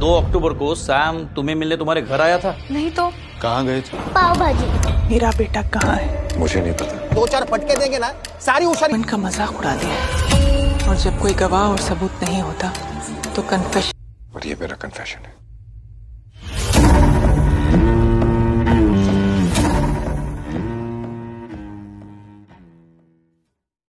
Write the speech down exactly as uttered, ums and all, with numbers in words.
दो अक्टूबर को सैम तुम्हें मिलने तुम्हारे घर आया था? नहीं तो। कहाँ गए थे? पाव भाजी। मेरा बेटा कहाँ है? मुझे नहीं पता। दो चार फटके देंगे ना, सारी होशियारी उनका मजाक उड़ा दिया। और जब कोई गवाह और सबूत नहीं होता तो कन्फेशन। और ये मेरा कन्फेशन है।